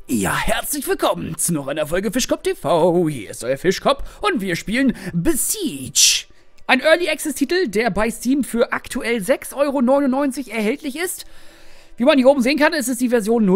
Ja, herzlich willkommen zu noch einer Folge Fischkopf TV. Hier ist euer Fischkopf und wir spielen Besiege. Ein Early Access Titel, der bei Steam für aktuell 6,99 € erhältlich ist. Wie man hier oben sehen kann, ist es die Version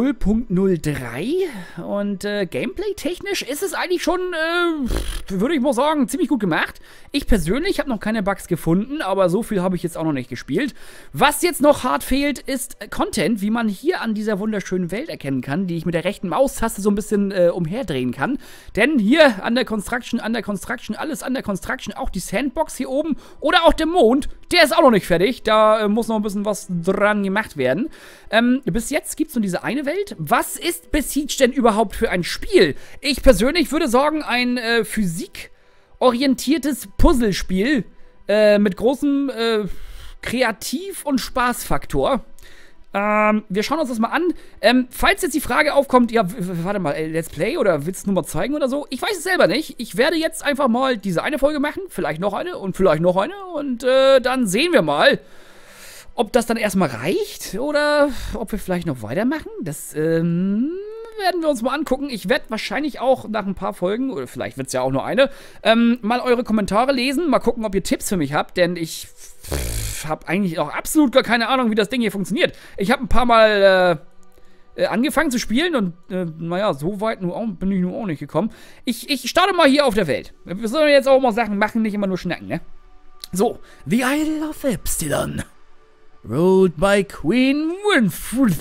0.03 und Gameplay-technisch ist es eigentlich schon, würde ich mal sagen, ziemlich gut gemacht. Ich persönlich habe noch keine Bugs gefunden, aber so viel habe ich jetzt auch noch nicht gespielt. Was jetzt noch hart fehlt, ist Content, wie man hier an dieser wunderschönen Welt erkennen kann, die ich mit der rechten Maustaste so ein bisschen umherdrehen kann. Denn hier an der Construction, alles an der Construction, auch die Sandbox hier oben oder auch der Mond, der ist auch noch nicht fertig. Da muss noch ein bisschen was dran gemacht werden. Bis jetzt gibt es nur diese eine Welt. Was ist Besiege denn überhaupt für ein Spiel? Ich persönlich würde sagen, ein physikorientiertes Puzzlespiel mit großem Kreativ- und Spaßfaktor. Wir schauen uns das mal an. Falls jetzt die Frage aufkommt, ja, warte mal, Let's Play oder willst du nur mal zeigen oder so? Ich weiß es selber nicht. Ich werde jetzt einfach mal diese eine Folge machen, vielleicht noch eine und vielleicht noch eine und dann sehen wir mal, ob das dann erstmal reicht oder ob wir vielleicht noch weitermachen. Das werden wir uns mal angucken. Ich werde wahrscheinlich auch nach ein paar Folgen, oder vielleicht wird es ja auch nur eine, mal eure Kommentare lesen. Mal gucken, ob ihr Tipps für mich habt, denn ich habe eigentlich auch absolut gar keine Ahnung, wie das Ding hier funktioniert. Ich habe ein paar Mal angefangen zu spielen und naja, so weit bin ich nur auch nicht gekommen. Ich starte mal hier auf der Welt. Wir sollen jetzt auch mal Sachen machen, nicht immer nur schnacken, ne? So, The Isle of Epsilon. Ruled by Queen Winfrey.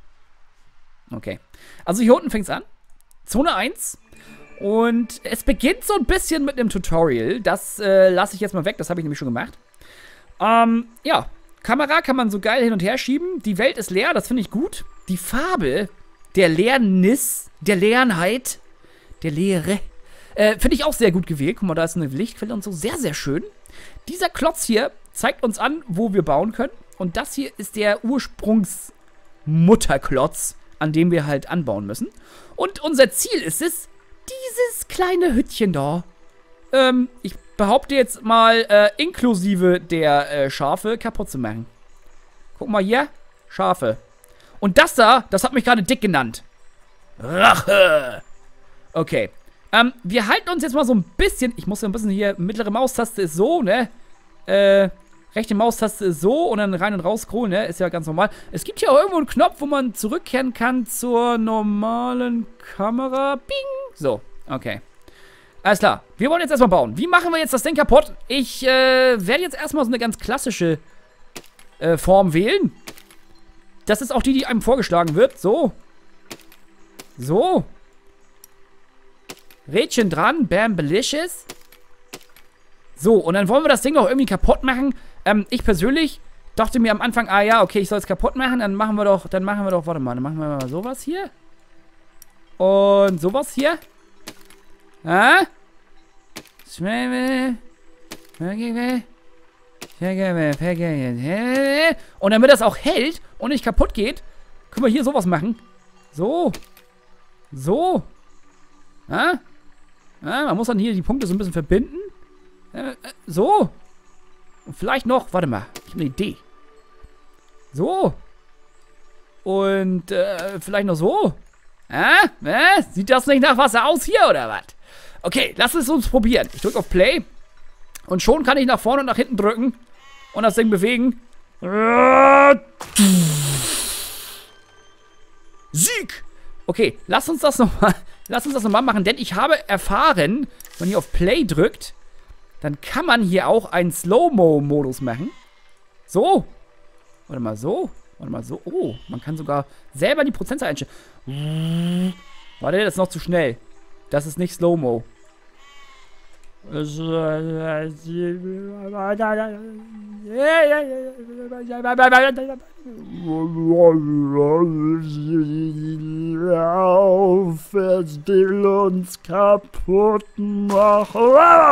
Okay. Also hier unten fängt es an. Zone 1. Und es beginnt so ein bisschen mit einem Tutorial. Das lasse ich jetzt mal weg. Das habe ich nämlich schon gemacht. Ja. Kamera kann man so geil hin und her schieben. Die Welt ist leer. Das finde ich gut. Die Farbe der Leernis, der Leerenheit, der Leere, finde ich auch sehr gut gewählt. Guck mal, da ist eine Lichtquelle und so. Sehr, sehr schön. Dieser Klotz hier zeigt uns an, wo wir bauen können. Und das hier ist der Ursprungsmutterklotz, an dem wir halt anbauen müssen. Und unser Ziel ist es, dieses kleine Hüttchen da, ich behaupte jetzt mal, inklusive der Schafe, kaputt zu machen. Guck mal hier, Schafe. Und das da, das hat mich gerade dick genannt. Rache. Okay. Wir halten uns jetzt mal so ein bisschen, ich muss ja ein bisschen hier, mittlere Maustaste ist so, ne? Rechte Maustaste ist so und dann rein und raus scrollen, ne? Ist ja ganz normal. Es gibt hier auch irgendwo einen Knopf, wo man zurückkehren kann zur normalen Kamera. Bing! So, okay. Alles klar. Wir wollen jetzt erstmal bauen. Wie machen wir jetzt das Ding kaputt? Ich werde jetzt erstmal so eine ganz klassische Form wählen. Das ist auch die einem vorgeschlagen wird. So. So. Rädchen dran. Bambalicious. So, und dann wollen wir das Ding noch irgendwie kaputt machen. Ich persönlich dachte mir am Anfang, ah ja, okay, ich soll es kaputt machen. Dann machen wir doch, warte mal, dann machen wir mal sowas hier. Und sowas hier. Ah? Und damit das auch hält und nicht kaputt geht, können wir hier sowas machen. So. So. Ah? Ah, man muss dann hier die Punkte so ein bisschen verbinden. So. Und vielleicht noch, warte mal, ich habe eine Idee. So. Und vielleicht noch so. Sieht das nicht nach Wasser aus hier, oder was? Okay, lass es uns probieren. Ich drücke auf Play. Und schon kann ich nach vorne und nach hinten drücken. Und das Ding bewegen. Sieg! Okay, lass uns das nochmal machen, denn ich habe erfahren, wenn man hier auf Play drückt, dann kann man hier auch einen Slow-Mo-Modus machen. So. Warte mal, so. Warte mal, so. Oh, man kann sogar selber die Prozentzahl einstellen. Warte, das ist noch zu schnell. Das ist nicht Slow-Mo. Will uns kaputt machen.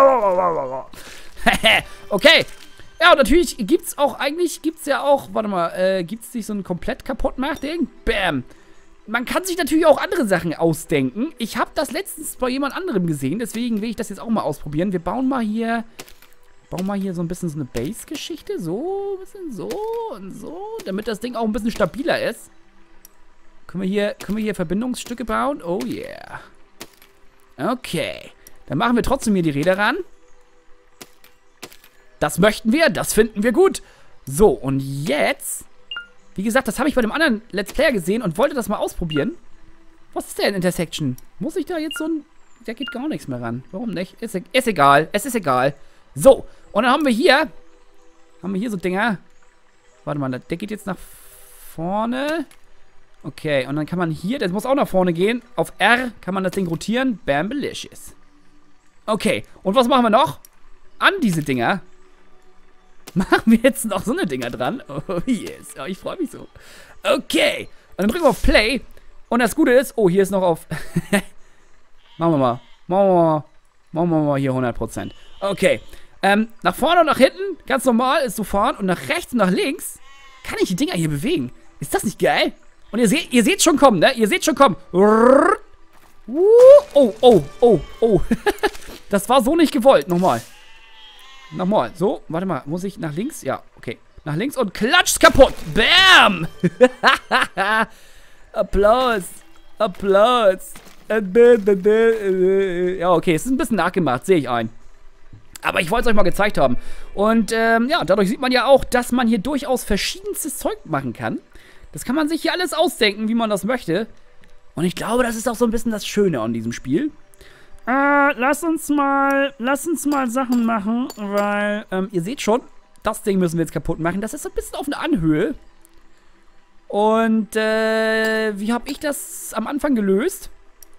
Okay. Ja, und natürlich gibt's ja auch, warte mal, gibt's nicht so ein komplett kaputt Ding? Bam. Man kann sich natürlich auch andere Sachen ausdenken. Ich habe das letztens bei jemand anderem gesehen, deswegen will ich das jetzt auch mal ausprobieren. Wir bauen mal hier so ein bisschen so eine Base-Geschichte. So, ein bisschen so und so, damit das Ding auch ein bisschen stabiler ist. Können wir hier Verbindungsstücke bauen? Oh yeah. Okay. Dann machen wir trotzdem hier die Räder ran. Das möchten wir. Das finden wir gut. So, und jetzt... Wie gesagt, das habe ich bei dem anderen Let's Player gesehen und wollte das mal ausprobieren. Was ist denn Intersection? Muss ich da jetzt so ein... Da geht gar nichts mehr ran. Warum nicht? Ist egal. Es ist egal. So, und dann haben wir hier so Dinger. Warte mal, der geht jetzt nach vorne. Okay, und dann kann man hier, das muss auch nach vorne gehen. Auf R kann man das Ding rotieren. Bambalicious. Okay, und was machen wir noch? An diese Dinger machen wir jetzt noch so eine Dinger dran. Oh yes, oh, ich freue mich so. Okay, und dann drücken wir auf Play. Und das Gute ist, oh, hier ist noch auf... Machen wir mal hier 100%. Okay, nach vorne und nach hinten, ganz normal, ist so fahren. Und nach rechts und nach links kann ich die Dinger hier bewegen. Ist das nicht geil? Und ihr seht schon kommen, ne? Ihr seht schon kommen. Oh. Das war so nicht gewollt. Nochmal. So, warte mal. Muss ich nach links? Ja, okay. Nach links und klatscht's kaputt. Bam! Applaus. Ja, okay. Es ist ein bisschen nachgemacht. Sehe ich ein. Aber ich wollte es euch mal gezeigt haben. Und, ja, dadurch sieht man ja auch, dass man hier durchaus verschiedenstes Zeug machen kann. Das kann man sich hier alles ausdenken, wie man das möchte. Und ich glaube, das ist auch so ein bisschen das Schöne an diesem Spiel. Lass uns mal Sachen machen, weil, ihr seht schon, das Ding müssen wir jetzt kaputt machen. Das ist so ein bisschen auf einer Anhöhe. Und, wie habe ich das am Anfang gelöst?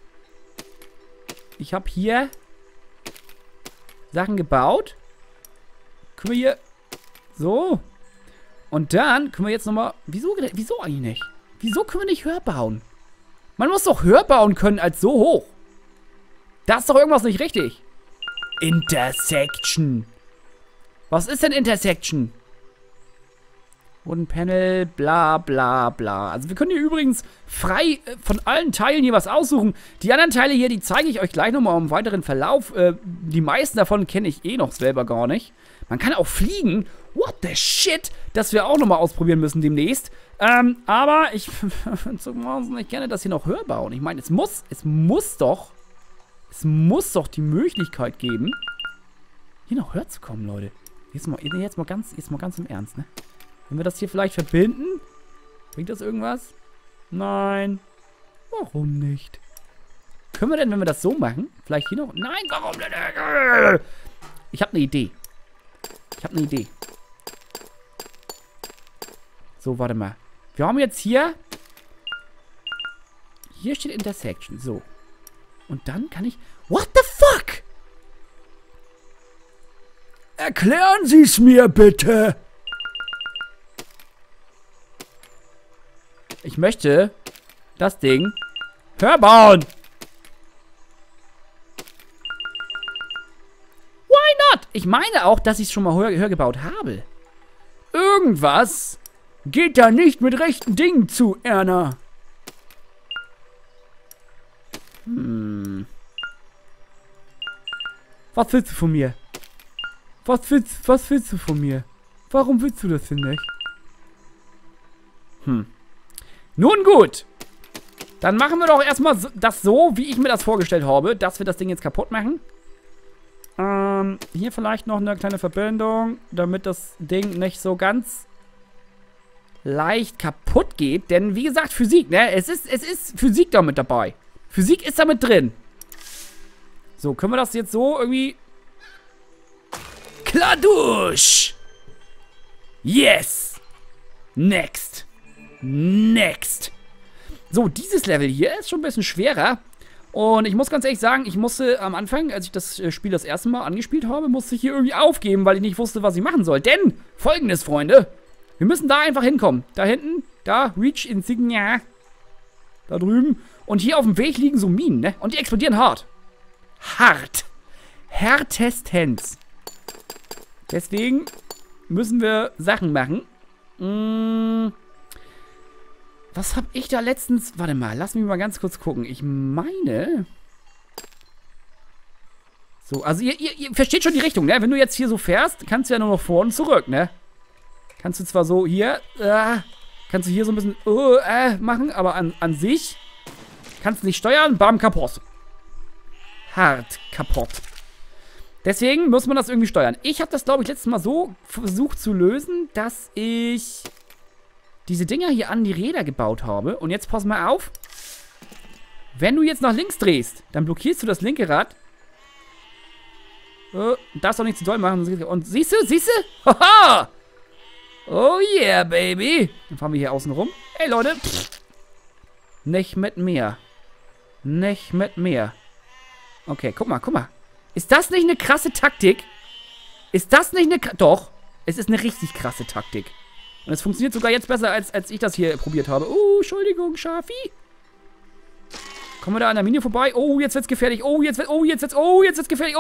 Ich habe hier Sachen gebaut. Können wir hier... So. Und dann können wir jetzt nochmal... Wieso eigentlich nicht? Wieso können wir nicht höher bauen? Man muss doch höher bauen können als so hoch. Da ist doch irgendwas nicht richtig. Intersection. Was ist denn Intersection? Wooden Panel, bla bla bla. Also wir können hier übrigens frei von allen Teilen hier was aussuchen. Die anderen Teile hier, die zeige ich euch gleich nochmal im weiteren Verlauf. Die meisten davon kenne ich eh noch selber gar nicht. Man kann auch fliegen. What the shit? Das wir auch nochmal ausprobieren müssen demnächst. Aber ich ich gerne das hier noch höher bauen. Ich meine, es muss doch die Möglichkeit geben, hier noch höher zu kommen, Leute. Jetzt mal ganz im Ernst, ne? Wenn wir das hier vielleicht verbinden, bringt das irgendwas? Nein. Warum nicht? Können wir denn, wenn wir das so machen, vielleicht hier noch... Nein, warum denn? Ich habe eine Idee. So, warte mal. Wir haben jetzt hier... Hier steht Intersection. So. Und dann kann ich... What the fuck? Erklären Sie es mir bitte. Ich möchte das Ding höher bauen. Why not? Ich meine auch, dass ich es schon mal höher gebaut habe. Irgendwas geht da nicht mit rechten Dingen zu, Erna. Was willst du von mir? Was willst du von mir? Warum willst du das denn nicht? Nun gut. Dann machen wir doch erstmal das so, wie ich mir das vorgestellt habe, dass wir das Ding jetzt kaputt machen. Hier vielleicht noch eine kleine Verbindung, damit das Ding nicht so ganz leicht kaputt geht. Denn wie gesagt, Physik, ne? Es ist Physik damit dabei. Physik ist damit drin. So, können wir das jetzt so irgendwie... Klar durch! Yes! Next! So, dieses Level hier ist schon ein bisschen schwerer. Und ich muss ganz ehrlich sagen, ich musste am Anfang, als ich das Spiel das erste Mal angespielt habe, musste ich hier irgendwie aufgeben, weil ich nicht wusste, was ich machen soll. Denn, Folgendes, Freunde, wir müssen da einfach hinkommen. Da hinten, da, Reach Insignia. Da drüben. Und hier auf dem Weg liegen so Minen, ne? Und die explodieren hart. Härtestens. Deswegen müssen wir Sachen machen. Was hab ich da letztens... Warte mal, lass mich mal ganz kurz gucken. Ich meine... So, also ihr versteht schon die Richtung, ne? Wenn du jetzt hier so fährst, kannst du ja nur noch vor und zurück, ne? Kannst du zwar so hier... Kannst du hier so ein bisschen machen, aber an sich kannst du nicht steuern. Bam, kaputt. Hart kaputt. Deswegen muss man das irgendwie steuern. Ich habe das, glaube ich, letztes Mal so versucht zu lösen, dass ich diese Dinger hier an die Räder gebaut habe. Und jetzt pass mal auf. Wenn du jetzt nach links drehst, dann blockierst du das linke Rad. Darfst auch nicht zu doll machen. Und siehst du? Haha! Oh yeah, baby. Dann fahren wir hier außen rum. Hey, Leute. Nicht mit mir. Nicht mit mir. Okay, guck mal. Ist das nicht eine krasse Taktik? Ist das nicht eine... Doch. Es ist eine richtig krasse Taktik. Und es funktioniert sogar jetzt besser, als ich das hier probiert habe. Entschuldigung, Schafi. Kommen wir da an der Mine vorbei? Oh, jetzt wird's gefährlich. Jetzt wird's gefährlich.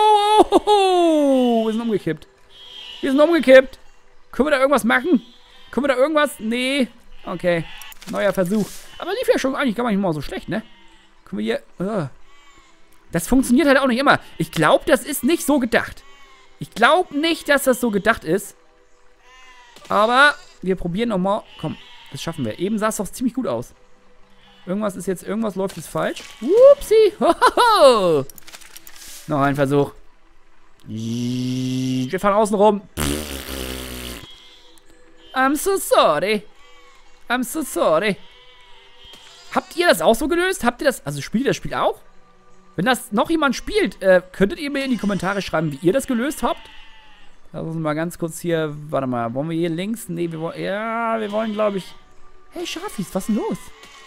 Wir sind umgekippt. Können wir da irgendwas machen? Nee. Okay. Neuer Versuch. Aber lief ja schon eigentlich gar nicht mal so schlecht, ne? Können wir hier... Das funktioniert halt auch nicht immer. Ich glaube, das ist nicht so gedacht. Ich glaube nicht, dass das so gedacht ist. Aber wir probieren nochmal. Komm, das schaffen wir. Eben sah es doch ziemlich gut aus. Irgendwas läuft jetzt falsch. Upsi. Hohoho. Noch ein Versuch. Wir fahren außen rum. I'm so sorry. Habt ihr das auch so gelöst? Also spielt ihr das Spiel auch? Wenn das noch jemand spielt, könntet ihr mir in die Kommentare schreiben, wie ihr das gelöst habt? Lass uns mal ganz kurz hier, warte mal, wollen wir hier links? Nee, wir wollen, glaube ich... Hey, Schafis, was ist denn los?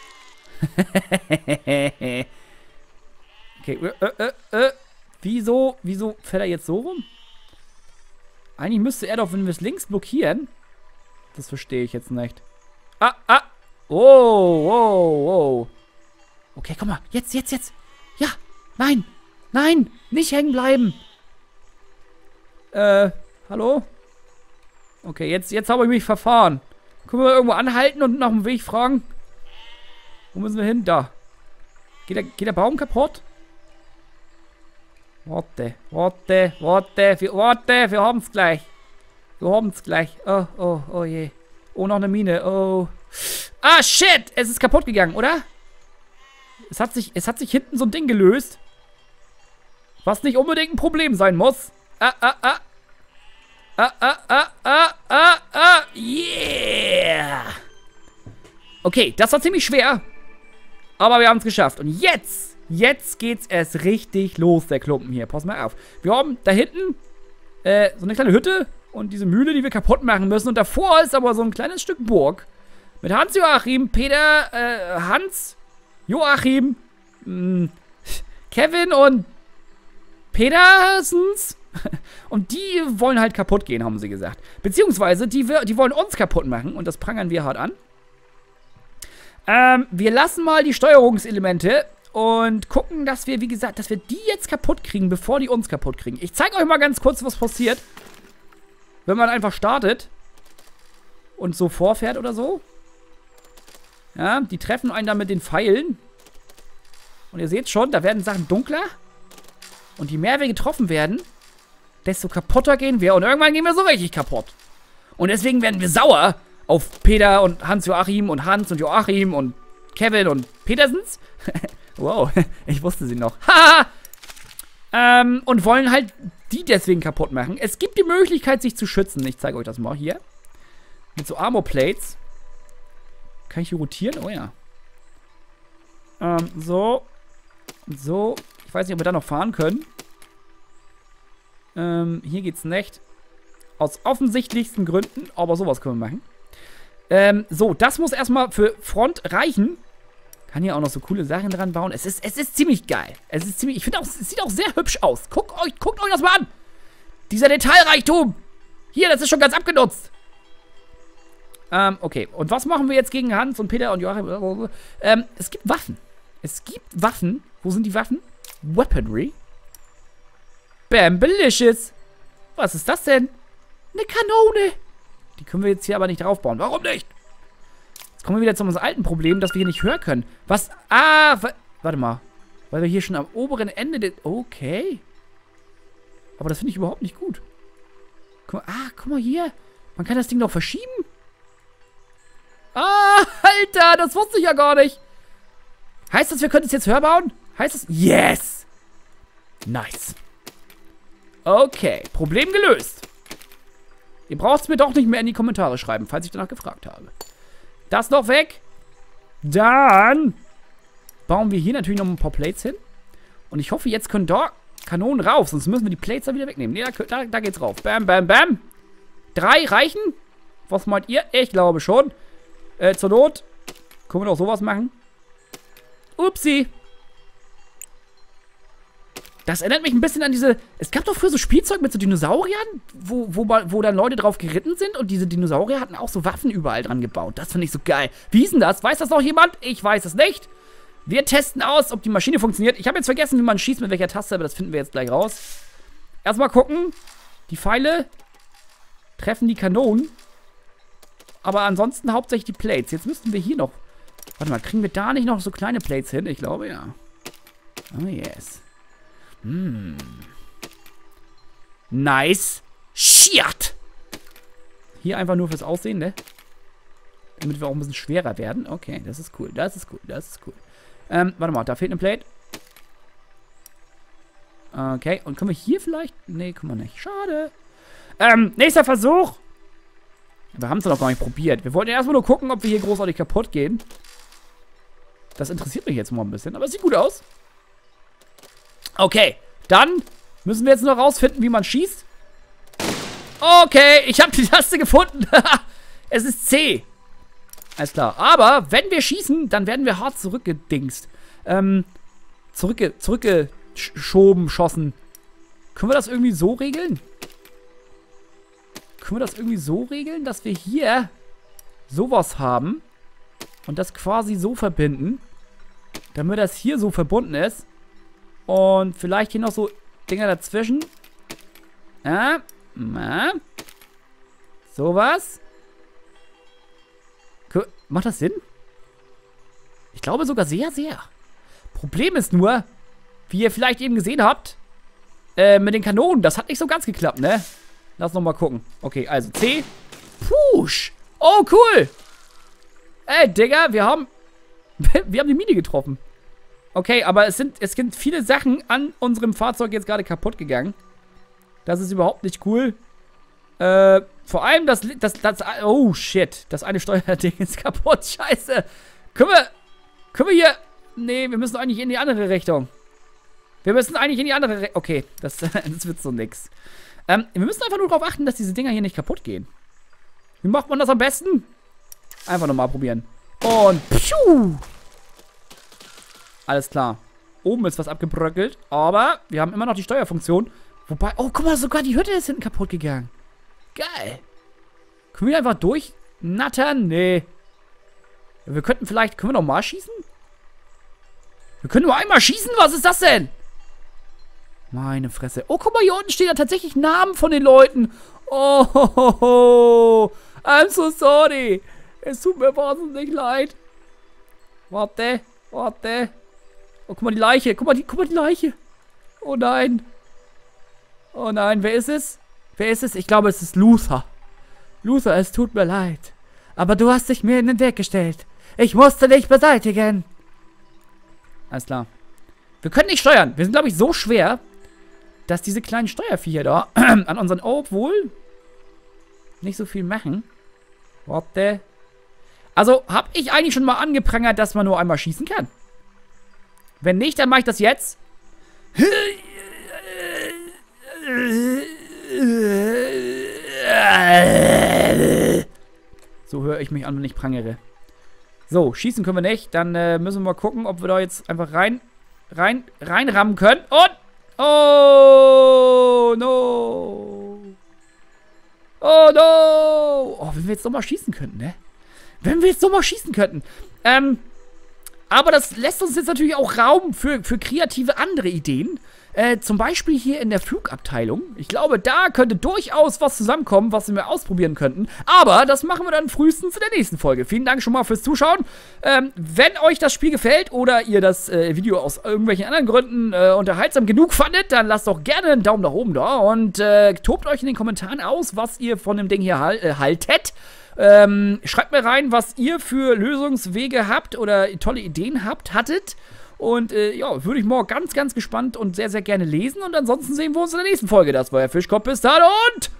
Okay, wieso fährt er jetzt so rum? Eigentlich müsste er doch, wenn wir es links blockieren... Das verstehe ich jetzt nicht. Oh. Okay, guck mal, jetzt. Ja, nein, nicht hängen bleiben. Hallo? Okay, jetzt habe ich mich verfahren. Können wir irgendwo anhalten und nach dem Weg fragen? Wo müssen wir hin? Da. Geht der Baum kaputt? Warte. Wir haben es gleich. Oh je. Oh, noch eine Mine. Oh. Ah, shit! Es ist kaputt gegangen, oder? Es hat sich hinten so ein Ding gelöst. Was nicht unbedingt ein Problem sein muss. Yeah! Okay, das war ziemlich schwer. Aber wir haben es geschafft. Und jetzt geht's erst richtig los, der Klumpen hier. Pass mal auf. Wir haben da hinten so eine kleine Hütte und diese Mühle, die wir kaputt machen müssen. Und davor ist aber so ein kleines Stück Burg. Mit Hans-Joachim, Peter, Hans, Joachim, Kevin und Petersens. Und die wollen halt kaputt gehen, haben sie gesagt. Beziehungsweise, die wollen uns kaputt machen. Und das prangern wir hart an. Wir lassen mal die Steuerungselemente und gucken, dass wir, wie gesagt, dass wir die jetzt kaputt kriegen, bevor die uns kaputt kriegen. Ich zeige euch mal ganz kurz, was passiert, wenn man einfach startet und so vorfährt oder so. Ja, die treffen einen dann mit den Pfeilen. Und ihr seht schon, da werden Sachen dunkler. Und je mehr wir getroffen werden, desto kaputter gehen wir. Und irgendwann gehen wir so richtig kaputt. Und deswegen werden wir sauer auf Peter und Hans-Joachim und Hans und Joachim und Kevin und Petersens. Wow, ich wusste sie noch. Und wollen halt die deswegen kaputt machen. Es gibt die Möglichkeit, sich zu schützen. Ich zeige euch das mal hier. Mit so Armor Plates. Kann ich hier rotieren? Oh ja. So. So. Ich weiß nicht, ob wir da noch fahren können. Hier geht's nicht. Aus offensichtlichsten Gründen. Aber sowas können wir machen. So, das muss erstmal für Front reichen. Kann hier auch noch so coole Sachen dran bauen. Es ist ziemlich geil. Ich finde auch, es sieht auch sehr hübsch aus. Guckt euch das mal an. Dieser Detailreichtum. Hier, das ist schon ganz abgenutzt. Okay. Und was machen wir jetzt gegen Hans und Peter und Joachim? Es gibt Waffen. Wo sind die Waffen? Weaponry. Bambalicious. Was ist das denn? Eine Kanone. Die können wir jetzt hier aber nicht draufbauen. Warum nicht? Jetzt kommen wir wieder zu unserem alten Problem, dass wir hier nicht hören können. Was? Warte mal. Weil wir hier schon am oberen Ende... Okay. Aber das finde ich überhaupt nicht gut. Guck mal hier. Man kann das Ding doch verschieben. Ah, Alter, das wusste ich ja gar nicht. Heißt das, wir können es jetzt höher bauen? Heißt das? Yes! Nice. Okay, Problem gelöst. Ihr braucht es mir doch nicht mehr in die Kommentare schreiben, falls ich danach gefragt habe. Das noch weg. Dann bauen wir hier natürlich noch ein paar Plates hin. Und ich hoffe, jetzt können da Kanonen rauf, sonst müssen wir die Plates da wieder wegnehmen. Ne, da geht's rauf. Bam, bam, bam. 3 reichen? Was meint ihr? Ich glaube schon. Zur Not können wir doch sowas machen. Upsi. Das erinnert mich ein bisschen an diese... Es gab doch früher so Spielzeug mit so Dinosauriern, wo dann Leute drauf geritten sind und diese Dinosaurier hatten auch so Waffen überall dran gebaut. Das finde ich so geil. Wie hieß denn das? Weiß das noch jemand? Ich weiß es nicht. Wir testen aus, ob die Maschine funktioniert. Ich habe jetzt vergessen, wie man schießt, mit welcher Taste, aber das finden wir jetzt gleich raus. Erstmal gucken. Die Pfeile treffen die Kanonen. Aber ansonsten hauptsächlich die Plates. Jetzt müssten wir hier noch... Warte mal, kriegen wir da nicht noch so kleine Plates hin? Ich glaube, ja. Oh, yes. Nice. Shit. Hier einfach nur fürs Aussehen, ne? Damit wir auch ein bisschen schwerer werden. Okay, das ist cool. Das ist cool. Das ist cool. Warte mal, da fehlt eine Plate. Okay, und können wir hier vielleicht... Nee, können wir nicht. Schade. Nächster Versuch. Wir haben es noch gar nicht probiert. Wir wollten erstmal nur gucken, ob wir hier großartig kaputt gehen. Das interessiert mich jetzt mal ein bisschen, aber es sieht gut aus. Okay, dann müssen wir jetzt noch rausfinden, wie man schießt. Okay, ich habe die Taste gefunden. Es ist C. Alles klar. Aber wenn wir schießen, dann werden wir hart zurückgedingst. Zurückgeschoben. Können wir das irgendwie so regeln? Können wir das irgendwie so regeln, dass wir hier sowas haben und das quasi so verbinden, damit das hier so verbunden ist und vielleicht hier noch so Dinger dazwischen. Sowas. Macht das Sinn? Ich glaube sogar sehr, sehr. Problem ist nur, wie ihr vielleicht eben gesehen habt, mit den Kanonen, das hat nicht so ganz geklappt, ne? Lass noch mal gucken. Okay, also C. Push. Oh, cool. Ey, Digga, wir haben die Mine getroffen. Okay, aber es sind viele Sachen an unserem Fahrzeug jetzt gerade kaputt gegangen. Das ist überhaupt nicht cool. Vor allem oh, shit. Das eine Steuerding ist kaputt. Scheiße. Können wir hier... Nee, wir müssen eigentlich in die andere Richtung. Okay, das wird so nix. Wir müssen einfach nur darauf achten, dass diese Dinger hier nicht kaputt gehen. Wie macht man das am besten? Einfach nochmal probieren. Und pschuh! Alles klar. Oben ist was abgebröckelt, aber wir haben immer noch die Steuerfunktion. Wobei, oh, guck mal, sogar die Hütte ist hinten kaputt gegangen. Geil. Können wir einfach durchnattern? Nee. Wir könnten vielleicht, können wir nochmal schießen? Wir können nur einmal schießen? Was ist das denn? Meine Fresse. Oh, guck mal, hier unten stehen ja tatsächlich Namen von den Leuten. Oh, I'm so sorry. Es tut mir wahnsinnig leid. Warte. Oh, guck mal, die Leiche. Guck mal, die Leiche. Oh nein. Oh nein, wer ist es? Ich glaube, es ist Luther. Luther, es tut mir leid. Aber du hast dich mir in den Weg gestellt. Ich musste dich beseitigen. Alles klar. Wir können nicht steuern. Wir sind, glaube ich, so schwer, dass diese kleinen Steuerviecher da an unseren... Obwohl nicht so viel machen. Warte. Also, habe ich eigentlich schon mal angeprangert, dass man nur einmal schießen kann? Wenn nicht, dann mache ich das jetzt. So höre ich mich an, wenn ich prangere. So, schießen können wir nicht. Dann müssen wir mal gucken, ob wir da jetzt einfach reinrammen können. Und... Oh, no. Oh, no. Oh, wenn wir jetzt nochmal schießen könnten, ne? Aber das lässt uns jetzt natürlich auch Raum für kreative andere Ideen. Zum Beispiel hier in der Flugabteilung. Ich glaube, da könnte durchaus was zusammenkommen, was wir ausprobieren könnten. Aber das machen wir dann frühestens in der nächsten Folge. Vielen Dank schon mal fürs Zuschauen. Wenn euch das Spiel gefällt oder ihr das Video aus irgendwelchen anderen Gründen unterhaltsam genug fandet, dann lasst doch gerne einen Daumen nach oben da und tobt euch in den Kommentaren aus, was ihr von dem Ding hier haltet. Schreibt mir rein, was ihr für Lösungswege habt oder tolle Ideen hattet. Und ja, würde ich morgen ganz, ganz gespannt und sehr, sehr gerne lesen. Und ansonsten sehen wir uns in der nächsten Folge. Das war der Fischkopf. Bis dann und